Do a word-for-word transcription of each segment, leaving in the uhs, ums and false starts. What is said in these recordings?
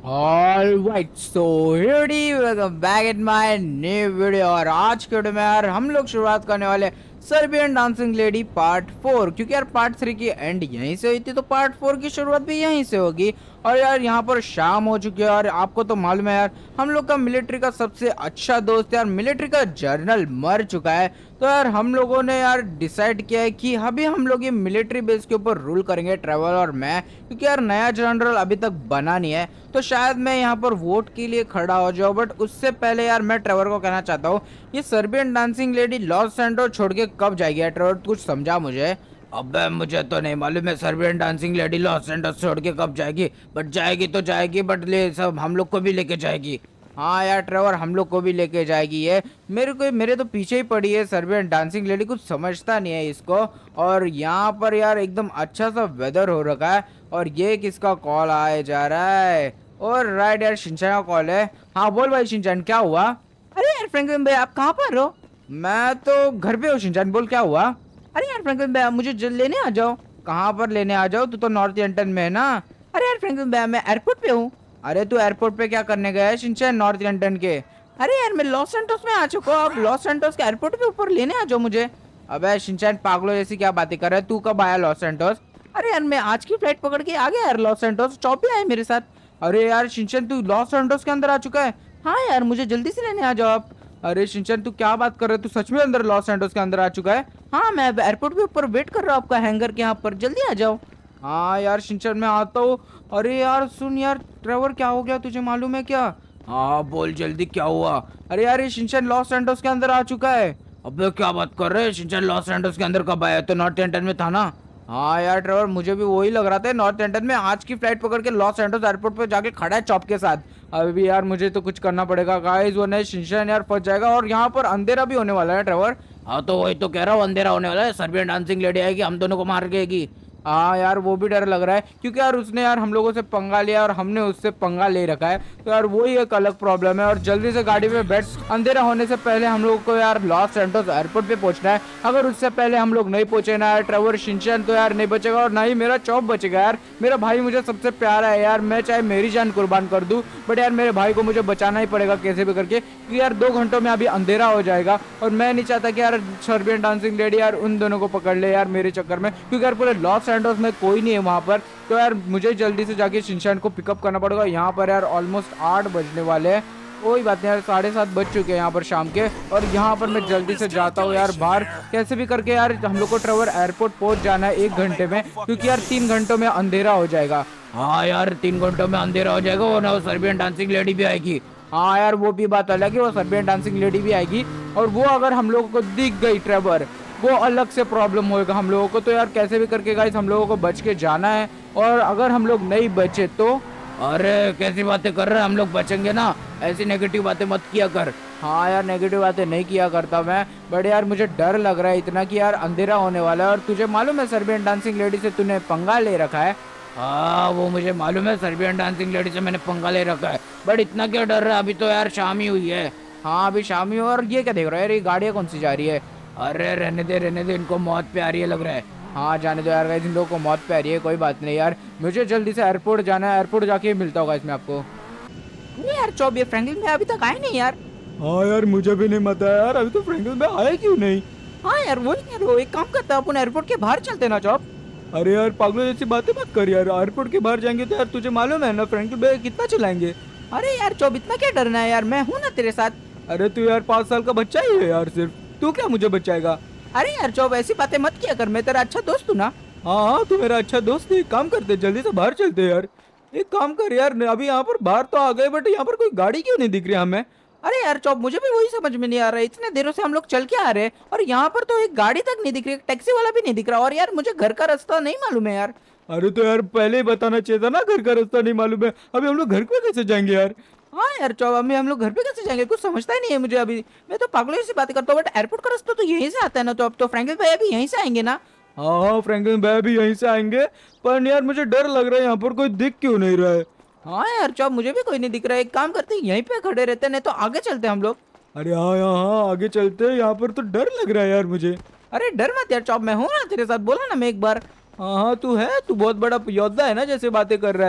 All right so welcome back in my new video. और आज के वीडियो में यार हम लोग शुरुआत करने वाले Serbian dancing lady part four, क्योंकि यार पार्ट थ्री की एंड यहीं से हुई थी तो पार्ट फोर की शुरुआत भी यहीं से होगी। और यार यहाँ पर शाम हो चुकी है और आपको तो मालूम है यार हम लोग का मिलिट्री का सबसे अच्छा दोस्त यार मिलिट्री का जर्नल मर चुका है। तो यार हम लोगों ने यार डिसाइड किया है कि अभी हम लोग ये मिलिट्री बेस के ऊपर रूल करेंगे, ट्रेवल और मैं, क्योंकि यार नया जनरल अभी तक बना नहीं है। तो शायद मैं यहाँ पर वोट के लिए खड़ा हो जाऊँ, बट उससे पहले यार मैं ट्रेवर को कहना चाहता हूँ ये Serbian dancing lady Los Santos छोड़ के कब जाएगी यार? ट्रेवर कुछ समझा मुझे। अबे मुझे तो नहीं मालूम है Serbian dancing lady Los Santos छोड़ के कब जाएगी, बट जाएगी तो जाएगी, बट ले सब हम लोग को भी लेके जाएगी। हाँ यार ट्रेवर हम लोग को भी लेके जाएगी ये। मेरे को मेरे तो पीछे ही पड़ी है सर्बियन डांसिंग लेडी, कुछ समझता नहीं है इसको। और यहाँ पर यार एकदम अच्छा सा वेदर हो रखा है। और ये किसका कॉल आए जा रहा है? और राइट यार शिनचैन का कॉल है। हाँ बोल भाई शिनचैन, क्या हुआ? अरे यार फ्रैंकलिन भाई आप कहाँ पर हो? मैं तो घर पे हूँ शिनचैन, बोल क्या हुआ? अरे यार फ्रैंकलिन भाई आप मुझे जल्द लेने आ जाओ। कहाँ पर लेने आ जाओ? तू तो नॉर्थ एंटन में है ना। अरे यार फ्रैंकलिन भाई मैं एयरपोर्ट पे हूँ। अरे तू एयरपोर्ट पे क्या करने गया है शिनचैन नॉर्थ लंदन के? अरे यार मैं लॉस सैंटोस में आ चुका हूँ, आप लॉस सैंटोस के एयरपोर्ट के ऊपर लेने आ जाओ मुझे। अबे शिनचैन पागलों जैसी क्या बातें कर रहा है? तू कब आया लॉस सैंटोस? अरे यार मैं आज की फ्लाइट पकड़ के आ गया यार लॉस सैंटोस, चौपी आए मेरे साथ। अरे यार शिनचैन तू लॉस सैंटोस के अंदर आ चुका है? हाँ यार मुझे जल्दी से लेने आ जाओ आप। अरे शिनचैन तू क्या बात कर रहे है? तू सच में अंदर लॉस सैंटोस के अंदर आ चुका है? हाँ मैं एयरपोर्ट के ऊपर वेट कर रहा हूँ आपका हैंगर के यहाँ पर, जल्दी आ जाओ। हाँ यार शिनचैन मैं आता हूँ। अरे यार सुन यार ट्रेवर क्या हो गया तुझे मालूम है क्या? हाँ बोल जल्दी क्या हुआ? अरे यार ये शिनचैन लॉस सैंटोस के अंदर आ चुका है। अबे क्या बात कर रहे हैं? शिनचैन लॉस सैंटोस के अंदर कब आया? तो नॉर्थ एंटन में था ना। हाँ यार ट्रेवर मुझे भी वही लग रहा था, नॉर्थ एंटन में आज की फ्लाइट पकड़ के लॉस सैंटोस एयरपोर्ट पे जाके खड़ा है चॉप के साथ। अभी यार मुझे तो कुछ करना पड़ेगा गाइस, वरना शिनचैन यार फंस जाएगा। और यहाँ पर अंधेरा भी होने वाला है ट्रेवर। हाँ तो वही तो कह रहा हूँ अंधेरा होने वाला है, सर्बियन डांसिंग लेडी आएगी हम दोनों को मार देगी। हाँ यार वो भी डर लग रहा है, क्योंकि यार उसने यार हम लोगों से पंगा लिया और हमने उससे पंगा ले रखा है। तो यार वही एक अलग प्रॉब्लम है। और जल्दी से गाड़ी में बैठ, अंधेरा होने से पहले हम लोग को यार लॉस सैंटोस एयरपोर्ट पे पहुंचना है। अगर उससे पहले हम लोग नहीं पहुंचे ना यार ट्रेवर शिनचैन तो यार नहीं बचेगा, और ना ही मेरा चॉप बचेगा। यार मेरा भाई मुझे सबसे प्यारा है यार, मैं चाहे मेरी जान कुर्बान कर दूं, बट यार मेरे भाई को मुझे बचाना ही पड़ेगा कैसे भी करके, क्योंकि यार दो घंटों में अभी अंधेरा हो जाएगा। और मैं नहीं चाहता कि यार सर्बियन डांसिंग लेडी यार उन दोनों को पकड़ ले यार मेरे चक्कर में, क्योंकि यार पूरे लॉस सैंटोस में कोई नहीं है वहां पर। तो यार मुझे जल्दी से जाके शिनचैन को पिकअप करना पड़ेगा। यहाँ पर यार ऑलमोस्ट आठ बजने वाले हैं, कोई बात नहीं यार साढ़े सात बज चुके हैं यहाँ पर शाम के। और यहाँ पर मैं जल्दी से जाता हूँ यार बाहर, कैसे भी करके यार हम लोग को ट्रेवर एयरपोर्ट पहुंच जाना है एक घंटे में, क्योंकि यार तीन घंटों में अंधेरा हो जाएगा। हाँ यार तीन घंटों में अंधेरा हो जाएगा, और ना वो सर्बियन डांसिंग लेडी भी आएगी। हाँ यार वो भी बात अलग है, वो सर्बियन डांसिंग लेडी भी आएगी, और वो अगर हम लोगों को दिख गई ट्रेवर वो अलग से प्रॉब्लम होएगा हम लोगों को। तो यार कैसे भी करके गाइस हम लोगों को बच के जाना है, और अगर हम लोग नहीं बचे तो। अरे कैसी बातें कर रहे हैं, हम लोग बचेंगे ना, ऐसी नेगेटिव बातें मत किया कर। हाँ यार नेगेटिव बातें नहीं किया करता मैं, बट यार मुझे डर लग रहा है इतना कि यार अंधेरा होने वाला है। और तुझे मालूम है सर्बियन डांसिंग लेडी से तूने पंगा ले रखा है। हाँ वो मुझे मालूम है, सर्बियन डांसिंग लेडी से मैंने पंगा ले रखा है, बट इतना क्या डर रहा है? अभी तो यार शाम ही हुई है। हाँ अभी शाम ही। और ये क्या देख रहा है यार, ये गाड़ियाँ कौन सी जा रही है? अरे रहने दे रहने दे, इनको मौत पे आ रही है लग रहा है। हाँ जाने दो यार गाइस, इन लोगों को मौत पे आ रही है, कोई बात नहीं यार मुझे जल्दी से एयरपोर्ट जाना है, एयरपोर्ट जाके मिलता होगा इसमें आपको। अरे यार चौब ये फ्रैंकलिन भाई अभी तक आए नहीं यार। हाँ यार मुझे भी नहीं पता यार, अभी तो फ्रैंकलिन भाई आए क्यों नहीं? हाँ यार वही कह रहा हूँ, एक काम करता है अपन एयरपोर्ट के बाहर चलते ना चौब। अरे यार पागलों जैसी बातें मत कर यार, एयरपोर्ट के बाहर जाएंगे तो यार तुझे मालूम है ना फ्रैंकलिन भाई कितना चलाएंगे। अरे यार चौब इतना क्या डरना है यार, मैं हूँ ना तेरे साथ। अरे तू यार पाँच साल का बच्चा ही है यार, सिर्फ तू क्या मुझे बचाएगा? अरे यार चौब ऐसी बातें मत किया कर, मैं तेरा अच्छा दोस्त हूँ ना। हाँ हाँ तू मेरा अच्छा दोस्त है, एक काम करते जल्दी से बाहर चलते यार। एक काम कर यार, अभी यहाँ पर बाहर तो आ गए, बट यहाँ पर कोई गाड़ी क्यों नहीं दिख रही हमें? अरे यार चौब मुझे भी वही समझ में नहीं आ रहा है, इतने देरों से हम लोग चल के आ रहे हैं और यहाँ पर तो एक गाड़ी तक नहीं दिख रही, टैक्सी वाला भी नहीं दिख रहा, और यार मुझे घर का रास्ता नहीं मालूम है यार। अरे तो यार पहले ही बताना चाहिए था ना, घर का रास्ता नहीं मालूम है, अभी हम लोग घर पे कैसे जाएंगे यार? हाँ यार चौब अभी हम लोग घर पे कैसे जाएंगे, कुछ समझता ही नहीं है मुझे अभी। मैं तो पागलों से बातें करता हूँ, बट एयरपोर्ट का रास्ता तो यहीं से आता है ना, तो अब तो फ्रैंकलिन भाई अभी यहीं से आएंगे ना। हाँ हाँ फ्रैंकलिन भाई भी यहीं से आएंगे, पर यार मुझे डर लग रहा है, यहाँ पर कोई दिख क्यों नहीं रहा है? हाँ यार चौब मुझे भी कोई नहीं दिख रहा है, एक काम करते हैं यहीं पे खड़े रहते हैं, नहीं तो आगे चलते हैं हम लोग। अरे हाँ हाँ हाँ आगे चलते हैं, यहाँ पर तो डर लग रहा है यार मुझे। अरे डर मत यार चौब, मैं हूँ ना तेरे साथ, बोला ना मैं एक बार। हाँ हाँ तू है, तू बहुत बड़ा योद्धा है ना जैसे बातें कर रहा है।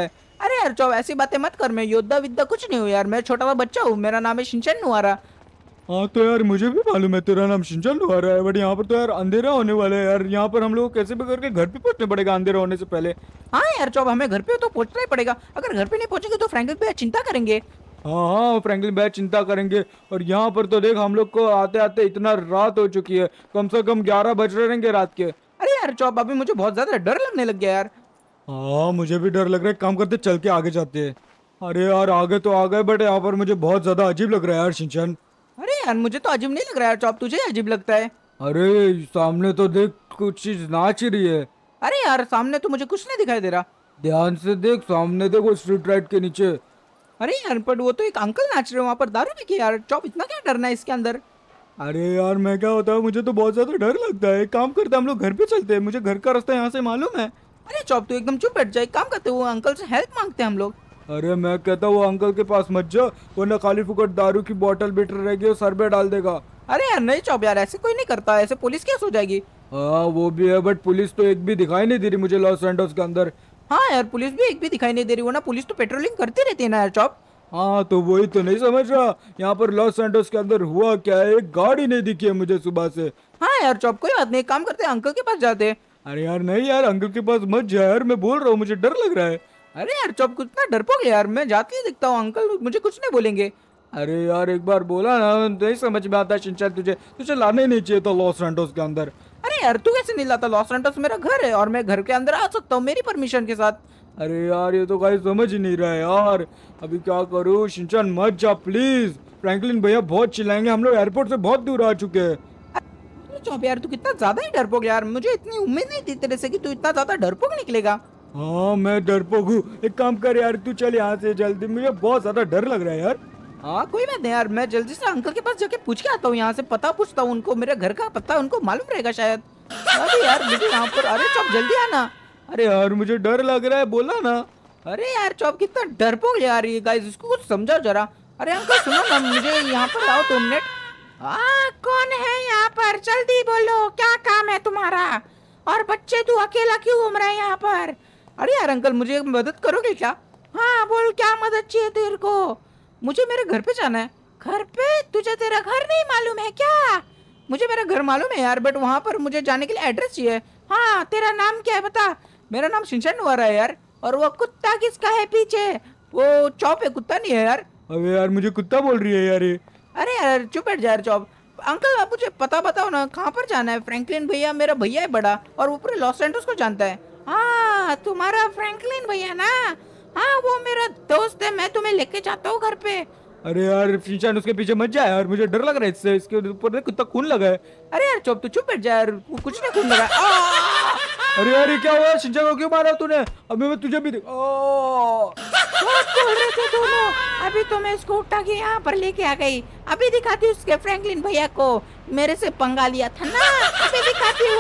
अरे यार चौब ऐसी बातें मत कर, मैं योद्धा विद्या कुछ नहीं हूँ यार, मैं छोटा सा बच्चा हूँ, मेरा नाम है शिनचैन नुआरा। हाँ तो यार मुझे भी मालूम है तेरा नाम शिनचैन आ रहा है, बट यहाँ पर तो यार अंधेरा होने वाला है यार, यहाँ पर हम लोग कैसे भी करके घर पे पहुंचना पड़ेगा अंधेरा होने से पहले। हाँ यार चौब हमें घर पे तो पहुंचना ही पड़ेगा, अगर घर पे नहीं पहुंचेंगे तो फ्रैंकलिन भैया चिंता करेंगे। हाँ हाँ फ्रैंकलिन भाई चिंता करेंगे। और यहाँ पर तो देख हम लोग को आते आते इतना रात हो चुकी है, कम से कम ग्यारह बज रहे रहेंगे रात के। अरे यार चौब अभी मुझे बहुत ज्यादा डर लगने लग गया यार। हाँ मुझे भी डर लग रहा है, काम करते चल के आगे जाते हैं। अरे यार आगे तो आ गए, बट यहाँ पर मुझे बहुत ज्यादा अजीब लग रहा है यार शिनचैन। अरे यार मुझे तो अजीब नहीं लग रहा है चौब, तुझे अजीब लगता है? अरे सामने तो देख कुछ चीज नाच ही रही है। अरे यार सामने तो मुझे कुछ नहीं दिखाई दे रहा। ध्यान से देख, सामने देखो स्ट्रीट लाइट के नीचे। अरे यार पर वो तो एक अंकल नाच रहे हैं वहां पर, दारू पी के यार। चौब इतना क्या डरना है इसके अंदर? अरे यार मैं क्या बताऊँ, मुझे तो बहुत ज्यादा डर लगता है। एक काम करते हैं हम लोग घर पे चलते हैं, मुझे घर का रास्ता यहाँ से मालूम है। अरे चौब तू एकदम चुप बैठ जाए, काम करते हैं वो अंकल से हेल्प मांगते हैं हम लोग। अरे मैं कहता हूँ वो अंकल के पास मत जा, वरना खाली फुकट दारू की बोतल बिटर रहेगी और सर पे डाल देगा। अरे यार नहीं चौब यार, ऐसे कोई नहीं करता, ऐसे पुलिस केस हो जाएगी। हाँ वो भी है, बट पुलिस तो एक भी दिखाई नहीं दे रही मुझे लॉस एंटोस के अंदर। हाँ यार पुलिस भी एक भी दिखाई नहीं दे रही, वो ना पुलिस तो पेट्रोलिंग करती रहती है ना यार चौब। हाँ तो वही तो नहीं समझ रहा, यहाँ पर लॉस एंटोस के अंदर हुआ क्या है, एक गाड़ी नहीं दिखी है मुझे सुबह से। हाँ यार चौब कोई बात नहीं, काम करते हैं अंकल के पास जाते हैं। अरे यार नहीं यार, अंकल के पास मत जा यार, मैं बोल रहा हूँ मुझे डर लग रहा है। अरे यार चौब कुछ ना डरपोक है यार, मैं जाती ही दिखता हूँ, अंकल मुझे कुछ नहीं बोलेंगे। अरे यार एक बार बोला ना, नहीं समझ में आता शिनचैन, तुझे तुझे लाना ही नहीं चाहिए था लॉस एंटोस के अंदर। अरे यार तू कैसे नहीं लाता? लॉस एंटोस मेरा घर है और मैं घर के अंदर आ सकता हूँ मेरी परमिशन के साथ। अरे यार ये तो गाइस समझ ही नहीं रहा है यार, अभी क्या करूँ। शिनचैन मत जा प्लीज, फ्रैंकलिन भैया बहुत चिल्लाएंगे, हम लोग एयरपोर्ट से बहुत दूर आ चुके हैं। अरे चौब यार तू कितना ज्यादा ही डरपोक यार, मुझे इतनी उम्मीद नहीं थी तेरे से कि तू इतना ज्यादा डरपोक निकलेगा। हाँ मैं डरपोक हूँ, एक काम कर यार तू चल यहाँ से जल्दी, मुझे बहुत ज्यादा डर लग रहा है यार। हाँ कोई बात नहीं यार, मैं जल्दी से अंकल के पास जाके पूछ के आता हूँ, यहाँ से पता पूछता हूँ उनको, मेरे घर का पता उनको मालूम रहेगा शायद। अरे यार मुझे यहाँ पर, अरे चौब जल्दी आना। अरे यार मुझे डर लग रहा है, बोला ना। अरे यार चौब कितना डरपोक यार ये गाइस, इसको कुछ समझाओ जरा। अरे अंकल सुनो ना, मुझे यहाँ पर लाओ दो मिनट। हाँ कौन है यहाँ पर, जल्दी बोलो क्या काम है तुम्हारा, और बच्चे तू अकेला क्यों घूम रहा है यहाँ पर? अरे यार अंकल मुझे एक मदद करोगे क्या? हाँ बोल क्या मदद चाहिए तेरे को? मुझे मेरे घर पे जाना है। घर पे? तुझे तेरा घर नहीं मालूम है क्या? मुझे मेरा घर मालूम है यार, बट वहाँ पर मुझे जाने के लिए एड्रेस चाहिए। हाँ तेरा नाम क्या है बता? मेरा नाम शिनचैन नुआरा है यार। और वो कुत्ता किसका है पीछे? वो चौप है, कुत्ता नहीं है यार। अबे यार मुझे कुत्ता बोल रही है यार ये। अरे यार चुप बैठ जा यार चौप। अंकल आप मुझे पता बताओ ना, कहाँ पर जाना है? फ्रैंकलिन भैया मेरा भैया है बड़ा, और वो पूरे लॉस एंटोस को जानता है। हाँ तुम्हारा फ्रैंकलिन भैया ना? हाँ वो मेरा दोस्त है, मैं तुम्हें लेके जाता हूँ घर पे। अरे यार शिनचैन उसके पीछे मत जा यार, मुझे डर लग रहा है इससे, इसके ऊपर देख कितना खून लगा है। अरे यार चुप, तू चुप बैठ जा यार, वो कुछ नहीं खून लगा। आ! अरे यार ये क्या हुआ, शिनचैन को क्यों मारा तूने? अभी मैं तुझे भी देख। बहुत बोल रहे थे दोनों, अभी तो मैं इसको उठा के यहाँ पर लेके आ गई। अभी दिखाती हूँ उसके फ्रैंकलिन भैया को, मेरे से पंगा लिया था ना, अभी दिखाती हूँ।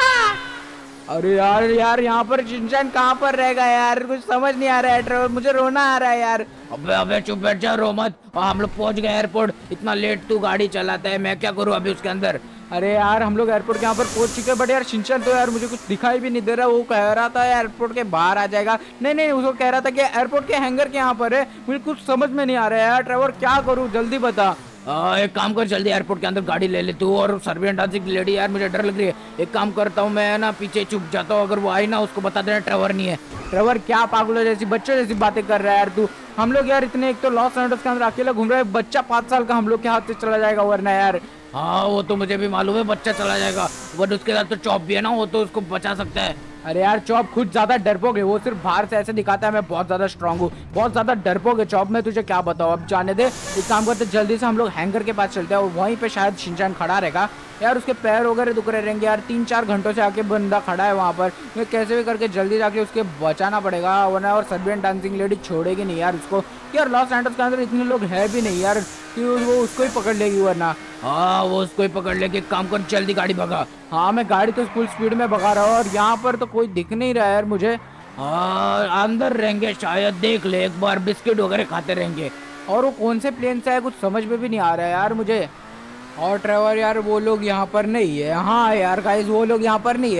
अरे यार यार यहाँ पर शिनचैन कहाँ पर रहेगा यार, कुछ समझ नहीं आ रहा है ट्रेवर, मुझे रोना आ रहा है यार। अबे अबे चुप बैठ जा, रो मत। और हम लोग पहुंच गए एयरपोर्ट, इतना लेट तू गाड़ी चलाता है, मैं क्या करूं अभी उसके अंदर। अरे यार हम लोग एयरपोर्ट के यहाँ पर पहुंच चुके हैं, बट यार शिनचैन तो यार मुझे कुछ दिखाई भी नहीं दे रहा। वो कह रहा था एयरपोर्ट के बाहर आ जाएगा, नहीं नहीं उसको कह रहा था कि एयरपोर्ट के हैंगर के यहाँ पर है। मुझे कुछ समझ में नहीं आ रहा है यार ट्रेवर, क्या करूँ जल्दी बता। आ, एक काम कर, जल्दी एयरपोर्ट के अंदर गाड़ी ले ले तू और सर्बियन डांसिंग लेडी। यार मुझे डर लग रही है, एक काम करता हूँ मैं ना पीछे छुप जाता हूँ, अगर वो आई ना उसको बता देना ट्रेवर नहीं है। ट्रेवर क्या पागलों जैसी बच्चों जैसी बातें कर रहा है यार तू। हम लोग यार इतने, एक तो लॉस एंटोस के अंदर अकेला घूम रहा है, बच्चा पाँच साल का हम लोग के हाथ से चला जाएगा वरना यार। हाँ वो तो मुझे भी मालूम है, बच्चा चला जाएगा, बट उसके साथ तो चॉप भी है ना, वो तो उसको बचा सकता है। अरे यार चौप खुद ज्यादा डरपोक है, वो सिर्फ बाहर से ऐसे दिखाता है मैं बहुत ज्यादा स्ट्रांग हूँ, बहुत ज्यादा डरपोक है चौप। मैं तुझे क्या बताऊँ, अब जाने दे। एक काम करते जल्दी से हम लोग हैंगर के पास चलते हैं, और वहीं पे शायद शिनचैन खड़ा रहेगा यार, उसके पैर वगैरह दुख रहे रहेंगे यार, तीन चार घंटों से आके बंदा खड़ा है वहाँ पर। मैं कैसे भी करके जल्दी जाके उसके बचाना पड़ेगा वरना, और सर्बियन डांसिंग लेडी छोड़ेगी नहीं यार उसको। यार लॉस एंटोस के अंदर इतने लोग है भी नहीं यार कि वो उसको ही पकड़ लेगी वरना। हाँ वो उसको ही पकड़ लेके, काम कर जल्दी गाड़ी भगा। हाँ मैं गाड़ी तो फुल स्पीड में भगा रहा हूँ, और यहाँ पर तो कोई दिख नहीं रहा है यार मुझे। हाँ अंदर रहेंगे शायद, देख ले एक बार, बिस्किट वगैरह खाते रहेंगे। और वो कौन से प्लेन से है कुछ समझ में भी नहीं आ रहा है यार मुझे। और ट्रेवर यार वो लोग यहाँ पर नहीं है। हाँ यार गाइस वो लोग यहाँ पर नहीं है,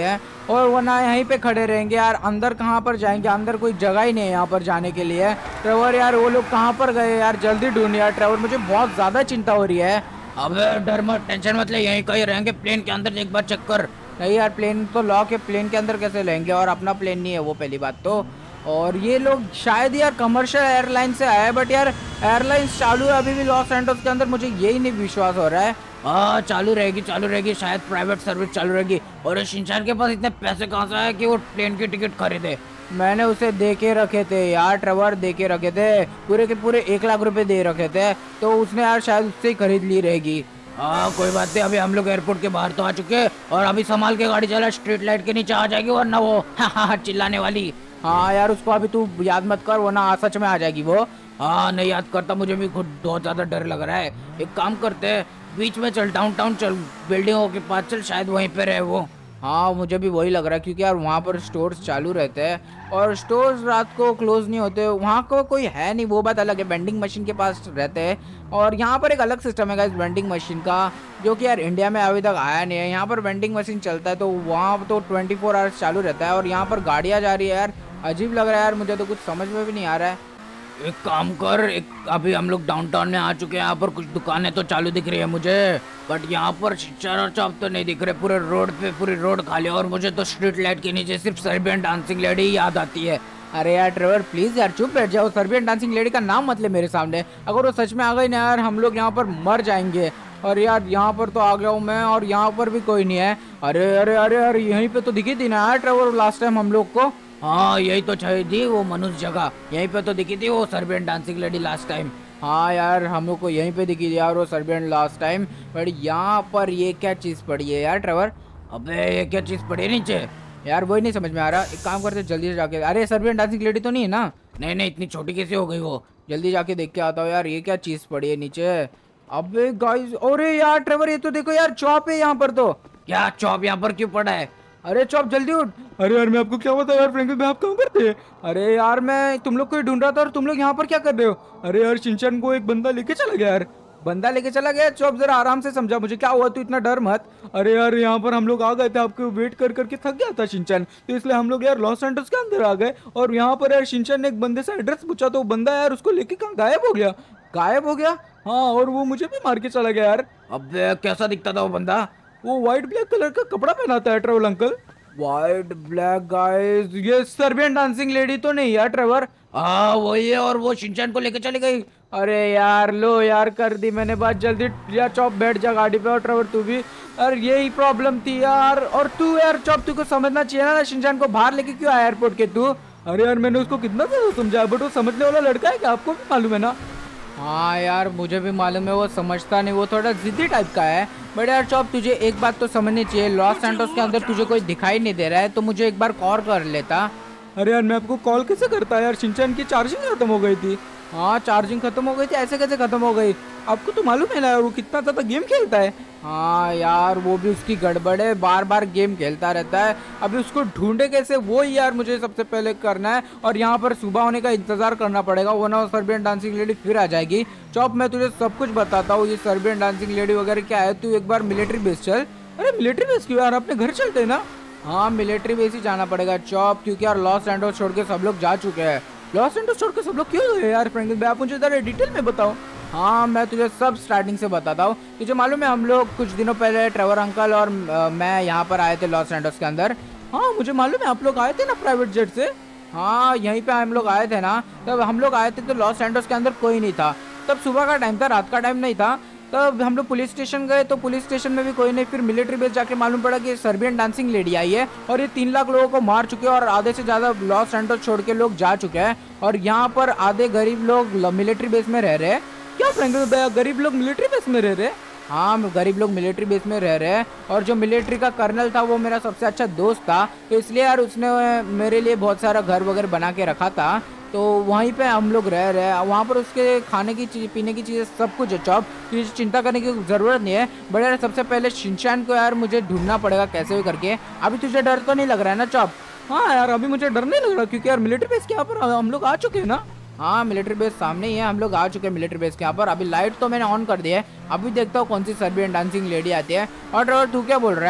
और वरना यहीं पे खड़े रहेंगे यार। अंदर कहाँ पर जाएंगे, अंदर कोई जगह ही नहीं है यहाँ पर जाने के लिए। ट्रेवर यार वो लोग कहाँ पर गए यार, जल्दी ढूंढ यार ट्रेवर, मुझे बहुत ज्यादा चिंता हो रही है। अबे डर मत, टेंशन मत ले, यहीं कहीं रहेंगे। प्लेन के अंदर एक बार चेक कर। नहीं यार प्लेन तो लॉक है, प्लेन के अंदर कैसे लेंगे, और अपना प्लेन नहीं है वो पहली बात तो। और ये लोग शायद यार कमर्शियल एयरलाइन से आए, बट यार एयरलाइंस चालू है अभी भी लॉस एंटोस के अंदर, मुझे यही नहीं विश्वास हो रहा है। हाँ चालू रहेगी चालू रहेगी, शायद प्राइवेट सर्विस चालू रहेगी। और शिनचैन के पास इतने पैसे कहाँ से आए कि वो प्लेन की टिकट खरीदे। मैंने उसे दे के रखे थे यार ट्रेवर, दे के रखे थे, पूरे के पूरे एक लाख रुपए दे रखे थे, तो उसने यार शायद उससे ही खरीद ली रहेगी। हाँ कोई बात नहीं, अभी हम लोग एयरपोर्ट के बाहर तो आ चुके हैं, और अभी संभाल के गाड़ी चला, स्ट्रीट लाइट के नीचे आ जाएगी वरना वो हाँ चिल्लाने वाली। हाँ यार उसको अभी तू याद मत कर, वरना सच में आ जाएगी वो। हाँ नहीं याद करता, मुझे भी खुद बहुत ज्यादा डर लग रहा है। एक काम करते हैं, बीच में चल, डाउनटाउन चल, बिल्डिंगों के पास चल, शायद वहीं पे रहे वो। हाँ मुझे भी वही लग रहा है, क्योंकि यार वहाँ पर स्टोर्स चालू रहते हैं और स्टोर्स रात को क्लोज नहीं होते, वहाँ को कोई है नहीं, वो बात अलग है। वेंडिंग मशीन के पास रहते हैं, और यहाँ पर एक अलग सिस्टम है इस वेंडिंग मशीन का, जो कि यार इंडिया में अभी तक आया नहीं है। यहाँ पर वेंडिंग मशीन चलता है तो वहाँ तो ट्वेंटी फोर आवर्स चालू रहता है, और यहाँ पर गाड़ियाँ जा रही है यार, अजीब लग रहा है यार, मुझे तो कुछ समझ में भी नहीं आ रहा है। एक काम कर, एक अभी हम लोग डाउनटाउन में आ चुके हैं, यहाँ पर कुछ दुकानें तो चालू दिख रही है मुझे, बट यहाँ पर शिनचैन और चॉप तो नहीं दिख रहे। पूरे रोड पे पूरी रोड खाली, और मुझे तो स्ट्रीट लाइट के नीचे सिर्फ सर्बियन डांसिंग लेडी ही याद आती है। अरे यार ट्रेवर प्लीज यार चुप बैठ जाओ, सर्बियन डांसिंग लेडी का नाम मत ले मेरे सामने, अगर वो सच में आ गई ना यार हम लोग यहाँ पर मर जाएंगे। और यार यहाँ पर तो आ गया हूँ मैं, और यहाँ पर भी कोई नहीं है। अरे अरे अरे अरे यहीं पे तो दिखी थी ना यार ट्रेवर लास्ट टाइम हम लोग को। हाँ यही तो चाहिए थी, वो मनुष्य जगह यहीं पे तो दिखी थी वो Serbian dancing lady last time. हाँ यार हम लोग को यहीं पे दिखी थी यार वो सर्बियन लास्ट टाइम, बट यहाँ पर ये क्या चीज़ पड़ी है यार ट्रेवर? अबे ये क्या चीज़ पड़ी है नीचे? यार वही नहीं समझ में आ रहा, एक काम करते जल्दी से जाके, अरे सर्बियन डांसिंग लेडी तो नहीं है ना? नहीं नहीं, इतनी छोटी कैसे हो गई वो? जल्दी जाके देख के आता हूँ यार, ये क्या चीज़ पड़ी है नीचे। अबे गाइस, अरे यार ट्रेवर ये तो देखो यार चॉप है यहाँ पर तो। क्या चॉप यहाँ पर क्यों पड़ा है? अरे चॉप जल्दी उठ। अरे यार मैं आपको क्या बताऊं यार फ्रैंकलिन भाई, आप कहाँ पर थे? अरे यार मैं तुम लोग को ही ढूंढ रहा था, और तुम लोग यहाँ पर क्या कर रहे हो? अरे यार शिनचैन को एक बंदा लेके चला गया यार। बंदा लेके चला गया? चॉप जरा आराम से समझा मुझे, क्या हुआ, तू इतना डर मत। अरे यार यहाँ पर हम लोग आ गए थे, आपको वेट कर करके थक गया था शिनचैन, तो इसलिए हम लोग यार लॉस एंटोस के अंदर आ गए, और यहाँ पर यार शिनचैन ने एक बंदे से एड्रेस पूछा, तो वो बंदा यार उसको लेके कहाँ गायब हो गया। गायब हो गया? हाँ, और वो मुझे भी मार के चला गया यार। अबे कैसा दिखता था वो बंदा? वो व्हाइट ब्लैक कलर का कपड़ा पहनाता है travel uncle. White black guys, ये सर्बियन डांसिंग लेडी तो नहीं यार ट्रेवर? हाँ वही है, और वो शिनचैन को लेके चली गई। अरे यार लो यार कर दी मैंने बात, जल्दी यार चॉप बैठ जा गाड़ी पे, और ट्रेवर तू भी। अरे यही प्रॉब्लम थी यार, और तू यार चॉप तू को समझना चाहिए ना, शिनचैन को बाहर लेके क्यों आया एयरपोर्ट के तू? अरे यार मैंने उसको कितना ज्यादा समझाया, बट वो समझने वाला लड़का है, क्या आपको भी मालूम है ना? हाँ यार मुझे भी मालूम है, वो समझता नहीं, वो थोड़ा जिद्दी टाइप का है। बट यार चॉप तुझे एक बात तो समझनी चाहिए, लॉस सैंटोस के अंदर तुझे कोई दिखाई नहीं दे रहा है, तो मुझे एक बार कॉल कर लेता। अरे यार मैं आपको कॉल कैसे करता यार, शिनचैन की चार्जिंग खत्म हो गई थी। हाँ चार्जिंग खत्म हो गई थी, ऐसे कैसे खत्म हो गई? आपको तो मालूम है ना वो कितना ज्यादा गेम खेलता है। हाँ यार वो भी उसकी गड़बड़ है, बार बार गेम खेलता रहता है। अभी उसको ढूंढे कैसे, वो ही यार मुझे सबसे पहले करना है, और यहाँ पर सुबह होने का इंतजार करना पड़ेगा, वरना सर्बियन डांसिंग लेडी फिर आ जाएगी। चॉप मैं तुझे सब कुछ बताता हूँ, ये सर्बियन डांसिंग लेडी वगैरह क्या है, तू एक बार मिलिट्री बेस चल। अरे मिलिट्री बेस क्यों यार, अपने घर चलते ना। हाँ मिलिट्री बेस ही जाना पड़ेगा चॉप, क्योंकि यार लॉस सैंटोस छोड़ के सब लोग जा चुके हैं। लॉस एंटोस छोड़ के सब लोग क्यों गए यार फ्रैंकलिन भाई, आप मुझे जरा डिटेल में बताओ। हाँ मैं तुझे सब स्टार्टिंग से बताता हूँ। तुझे मालूम है हम लोग कुछ दिनों पहले ट्रेवर अंकल और आ, मैं यहाँ पर आए थे लॉस सैंटोस के अंदर। हाँ मुझे मालूम है, आप लोग आए थे ना प्राइवेट जेट से। हाँ यहीं पे हम लोग आए थे ना, तब हम लोग आए थे तो लॉस सैंटोस के अंदर कोई नहीं था, तब सुबह का टाइम था, रात का टाइम नहीं था। तब हम लोग पुलिस स्टेशन गए तो पुलिस स्टेशन में भी कोई नहीं, फिर मिलिट्री बेस जाके मालूम पड़ा कि सर्बियन डांसिंग लेडी आई है, और ये तीन लाख लोगों को मार चुके हैं, और आधे से ज़्यादा लॉस सैंटोस छोड़ के लोग जा चुके हैं, और यहाँ पर आधे गरीब लोग मिलिट्री बेस में रह रहे हैं। क्या फ्रैंकलिन भाई, गरीब लोग मिलिट्री बेस में रह रहे हैं? हाँ गरीब लोग मिलिट्री बेस में रह रहे हैं, और जो मिलिट्री का कर्नल था वो मेरा सबसे अच्छा दोस्त था, तो इसलिए यार उसने मेरे लिए बहुत सारा घर वगैरह बना के रखा था, तो वहीं पे हम लोग रह रहे हैं। वहाँ पर उसके खाने की चीज़, पीने की चीज़ें सब कुछ है चॉप, तुझे चिंता करने की ज़रूरत नहीं है। बट यार सबसे पहले शिनचैन को यार मुझे ढूंढना पड़ेगा कैसे भी करके। अभी तुझे डर तो नहीं लग रहा है ना चॉप? हाँ यार अभी मुझे डर नहीं लग रहा, क्योंकि यार मिलिट्री बेस के यहाँ पर हम लोग आ चुके हैं ना। हाँ मिलिट्री बेस सामने ही है, हम लोग आ चुके हैं मिलिट्री बेस के यहाँ पर। अभी लाइट तो मैंने ऑन कर दी है, अभी देखता हूँ कौन सी सर्बियन डांसिंग लेडी आती है। और ड्राइवर तू क्या बोल रहा है?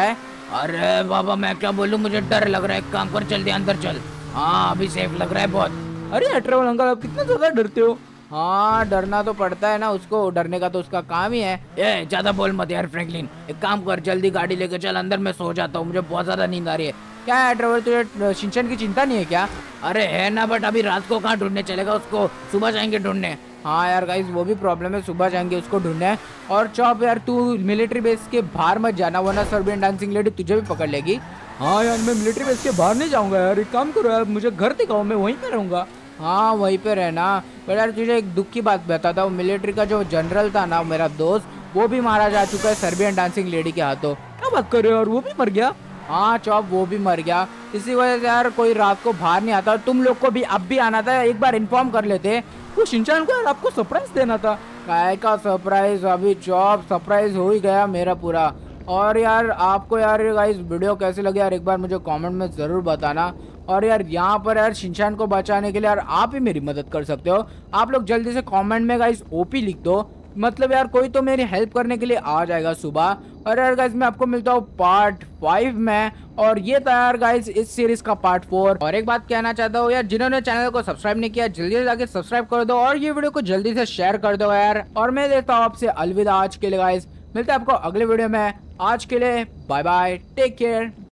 अरे बाबा मैं क्या बोलूं, मुझे डर लग रहा है। एक काम कर, जल्दी अंदर चल। हाँ अभी सेफ लग रहा है बहुत। अरे यार ट्रेवल अंकल, आप कितना ज्यादा डरते हो। हाँ डरना तो पड़ता है ना, उसको डरने का तो उसका काम ही है। ए ज्यादा बोल मत यार फ्रैंकलिन, एक काम कर जल्दी गाड़ी लेके चल अंदर, मैं सो जाता हूँ, मुझे बहुत ज्यादा नींद आ रही है। क्या है ट्रेवल, तुझे शिनचैन की चिंता नहीं है क्या? अरे है ना, बट अभी रात को कहाँ ढूंढने चलेगा उसको, सुबह जाएंगे ढूंढने। हाँ यार गाइस वो भी प्रॉब्लम है, सुबह जाएंगे उसको ढूंढने। और चौप यार तू मिलिट्री बेस के बाहर मत जाना, वरना सर्बियन डांसिंग लेडी तुझे भी पकड़ लेगी। हाँ यार मैं मिलिट्री बेस के बाहर नहीं जाऊंगा यार, एक काम करो यार, मुझे घर दिखाओ, मैं वहीं पे रहूंगा। हाँ वहीं पे रहना। पर यार तुझे एक दुख की बात बताता हूँ, मिलिट्री का जो जनरल था ना मेरा दोस्त, वो भी मारा जा चुका है सर्बियन डांसिंग लेडी के हाथों। क्या बात कर रहे हो, और वो भी मर गया? हाँ चौप वो भी मर गया। इसी वजह से यार कोई रात को बाहर नहीं आता, तुम लोग को भी अब भी आना था, एक बार इन्फॉर्म कर लेते। वो शिनचैन को यार आपको सरप्राइज देना था। काय का सरप्राइज, अभी चौप सरप्राइज हो ही गया मेरा पूरा। और यार आपको यार गाइस वीडियो कैसे लगे यार एक बार मुझे कमेंट में ज़रूर बताना। और यार यहाँ पर यार शिनचैन को बचाने के लिए यार आप ही मेरी मदद कर सकते हो। आप लोग जल्दी से कमेंट में गाइस ओपी लिख दो, मतलब यार कोई तो मेरी हेल्प करने के लिए आ जाएगा सुबह। और यार गाइस मैं आपको मिलता हूँ पार्ट फाइव में। और ये था यार गाइस इस सीरीज का पार्ट फोर। और एक बात कहना चाहता हूँ यार, जिन्होंने चैनल को सब्सक्राइब नहीं किया जल्दी से जाके सब्सक्राइब कर दो, और ये वीडियो को जल्दी से शेयर कर दो यार। और मैं देता हूँ आपसे अलविदा आज के लिए गाइस, मिलते हैं आपको अगले वीडियो में। आज के लिए बाय बाय, टेक केयर।